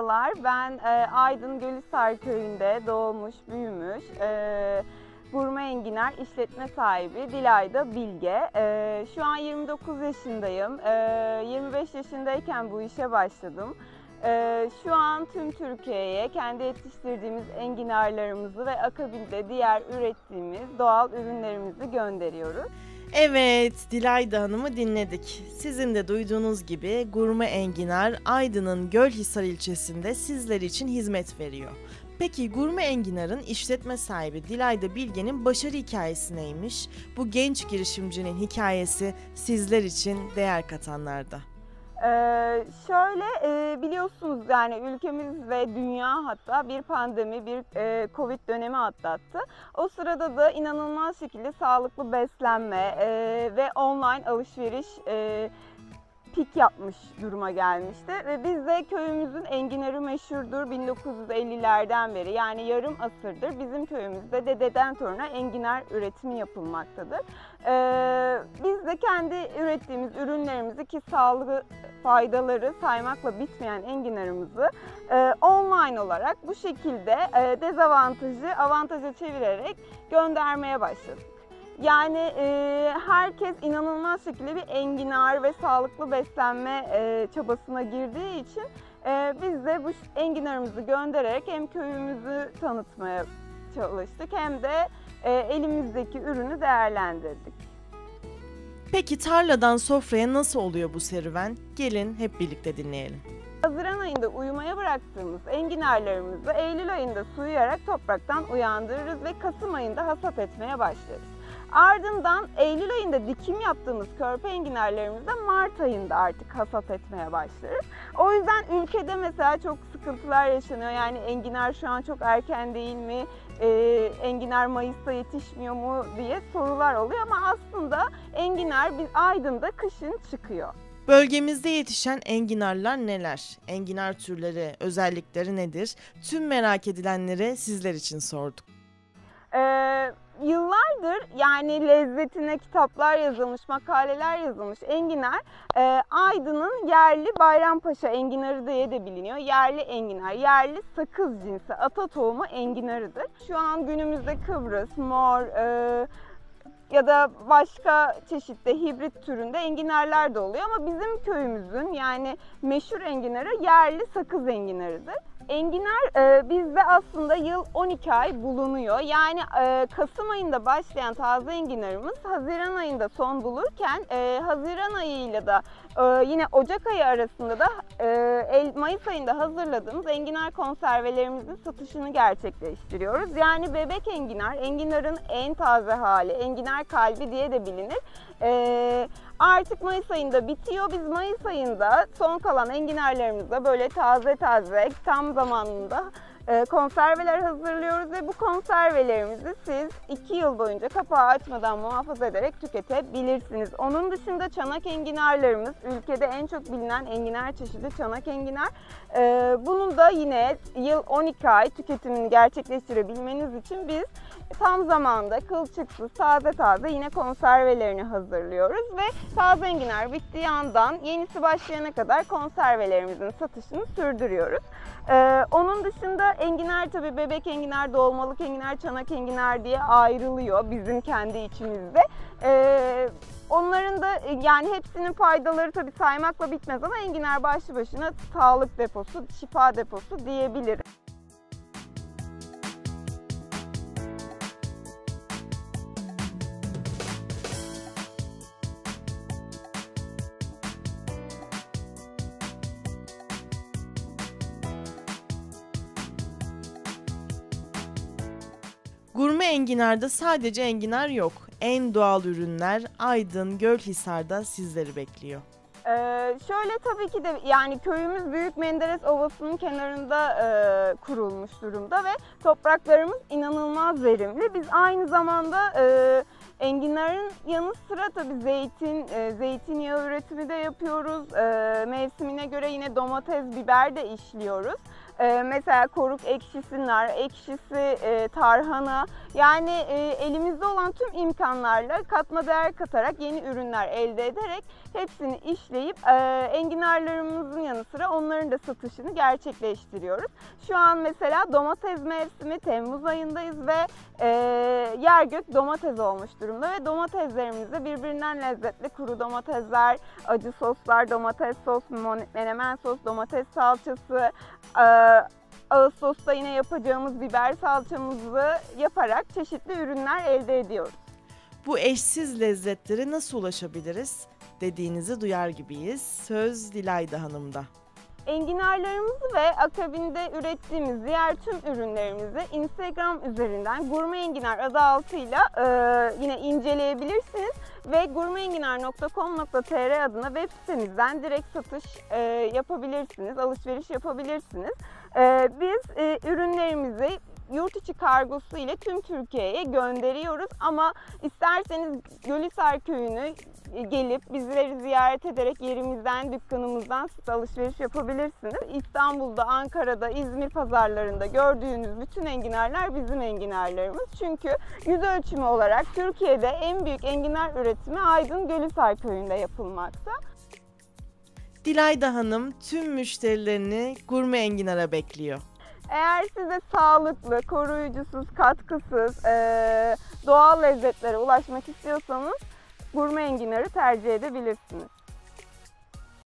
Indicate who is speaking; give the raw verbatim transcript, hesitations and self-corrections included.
Speaker 1: Merhabalar, ben e, Aydın Gölhisar Köyü'nde doğmuş, büyümüş, e, Gurme Enginar işletme sahibi Dilayda Bilge. E, şu an yirmi dokuz yaşındayım, e, yirmi beş yaşındayken bu işe başladım. E, şu an tüm Türkiye'ye kendi yetiştirdiğimiz enginarlarımızı ve akabinde diğer ürettiğimiz doğal ürünlerimizi gönderiyoruz.
Speaker 2: Evet, Dilayda Hanım'ı dinledik. Sizin de duyduğunuz gibi Gurme Enginar Aydın'ın Gölhisar ilçesinde sizler için hizmet veriyor. Peki Gurme Enginar'ın işletme sahibi Dilayda Bilge'nin başarı hikayesi neymiş? Bu genç girişimcinin hikayesi sizler için değer katanlarda.
Speaker 1: Ee, şöyle e, biliyorsunuz yani ülkemiz ve dünya hatta bir pandemi, bir e, Covid dönemi atlattı. O sırada da inanılmaz şekilde sağlıklı beslenme e, ve online alışveriş e, pik yapmış duruma gelmişti. Ve biz de köyümüzün enginarı meşhurdur bin dokuz yüz ellilerden beri, yani yarım asırdır bizim köyümüzde dededen toruna enginar üretimi yapılmaktadır. Ee, biz de kendi ürettiğimiz ürünlerimizi, ki sağlığı faydaları saymakla bitmeyen enginarımızı e, online olarak bu şekilde e, dezavantajı avantaja çevirerek göndermeye başladık. Yani e, herkes inanılmaz şekilde bir enginar ve sağlıklı beslenme e, çabasına girdiği için e, biz de bu enginarımızı göndererek hem köyümüzü tanıtmaya çalıştık hem de e, elimizdeki ürünü değerlendirdik.
Speaker 2: Peki tarladan sofraya nasıl oluyor bu serüven? Gelin hep birlikte dinleyelim.
Speaker 1: Haziran ayında uyumaya bıraktığımız enginarlarımızı Eylül ayında suyayarak topraktan uyandırırız ve Kasım ayında hasat etmeye başlarız. Ardından Eylül ayında dikim yaptığımız körpe enginarlarımızı da Mart ayında artık hasat etmeye başlarız. O yüzden ülkede mesela çok sıkıntılar yaşanıyor. Yani enginar şu an çok erken değil mi? Ee, enginar Mayıs'ta yetişmiyor mu diye sorular oluyor ama aslında enginar biz Aydın'da kışın çıkıyor.
Speaker 2: Bölgemizde yetişen enginarlar neler? Enginar türleri, özellikleri nedir? Tüm merak edilenleri sizler için sorduk.
Speaker 1: Ee, Yıllardır yani lezzetine kitaplar yazılmış, makaleler yazılmış enginar e, Aydın'ın yerli Bayrampaşa enginarı diye de biliniyor. Yerli enginar, yerli sakız cinsi ata tohumu enginarıdır. Şu an günümüzde Kıbrıs, mor e, ya da başka çeşitli hibrit türünde enginarlar da oluyor ama bizim köyümüzün yani meşhur enginarı yerli sakız enginarıdır. Enginar e, bizde aslında yıl on iki ay bulunuyor. Yani e, Kasım ayında başlayan taze enginarımız Haziran ayında son bulurken e, Haziran ayıyla da e, yine Ocak ayı arasında da e, Mayıs ayında hazırladığımız enginar konservelerimizin satışını gerçekleştiriyoruz. Yani bebek enginar, enginarın en taze hali, enginar kalbi diye de bilinir. E, Artık Mayıs ayında bitiyor. Biz Mayıs ayında son kalan enginarlarımızda böyle taze taze tam zamanında konserveler hazırlıyoruz ve bu konservelerimizi siz iki yıl boyunca kapağı açmadan muhafaza ederek tüketebilirsiniz. Onun dışında çanak enginarlarımız ülkede en çok bilinen enginar çeşidi çanak enginar. Bunun da yine yıl on iki ay tüketimini gerçekleştirebilmeniz için biz tam zamanda kılçıksız taze taze yine konservelerini hazırlıyoruz ve taze enginar bittiği andan yenisi başlayana kadar konservelerimizin satışını sürdürüyoruz. Ee, onun dışında enginar tabii bebek enginar, dolmalık enginar, çanak enginar diye ayrılıyor bizim kendi içimizde. Ee, onların da yani hepsinin faydaları tabii saymakla bitmez ama enginar başlı başına sağlık deposu, şifa deposu diyebilirim.
Speaker 2: Gurme Enginar'da sadece enginar yok. En doğal ürünler Aydın Gölhisar'da sizleri bekliyor.
Speaker 1: Ee, şöyle tabii ki de yani köyümüz Büyük Menderes Ovası'nın kenarında e, kurulmuş durumda ve topraklarımız inanılmaz verimli. Biz aynı zamanda e, enginarın yanı sıra tabii zeytin, e, zeytinyağı üretimi de yapıyoruz. E, mevsimine göre yine domates, biber de işliyoruz. Ee, mesela koruk ekşisi, nar ekşisi, e, tarhana. Yani e, elimizde olan tüm imkanlarla katma değer katarak yeni ürünler elde ederek hepsini işleyip e, enginarlarımızın yanı sıra onların da satışını gerçekleştiriyoruz. Şu an mesela domates mevsimi, Temmuz ayındayız ve e, yer gök domates olmuş durumda ve domateslerimizde birbirinden lezzetli kuru domatesler, acı soslar, domates sos, menemen sos, domates salçası, e, Ağustos'ta yine yapacağımız biber salçamızı yaparak çeşitli ürünler elde ediyoruz.
Speaker 2: Bu eşsiz lezzetlere nasıl ulaşabiliriz dediğinizi duyar gibiyiz. Söz Dilayda Hanım'da.
Speaker 1: Enginarlarımızı ve akabinde ürettiğimiz diğer tüm ürünlerimizi Instagram üzerinden Gurme Enginar adı altıyla e, yine inceleyebilirsiniz ve gurmeenginar nokta com nokta tr adına web sitemizden direkt satış e, yapabilirsiniz, alışveriş yapabilirsiniz. E, biz e, ürünlerimizi yurt içi kargosu ile tüm Türkiye'ye gönderiyoruz ama isterseniz Gölhisar Köyü'nü gelip bizleri ziyaret ederek yerimizden, dükkanımızdan siz alışveriş yapabilirsiniz. İstanbul'da, Ankara'da, İzmir pazarlarında gördüğünüz bütün enginarlar bizim enginarlarımız. Çünkü yüz ölçümü olarak Türkiye'de en büyük enginar üretimi Aydın Gölhisar Köyü'nde yapılmakta.
Speaker 2: Dilayda Hanım tüm müşterilerini Gurme Enginar'a bekliyor.
Speaker 1: Eğer siz de sağlıklı, koruyucusuz, katkısız, doğal lezzetlere ulaşmak istiyorsanız Gurme Enginar'ı tercih edebilirsiniz.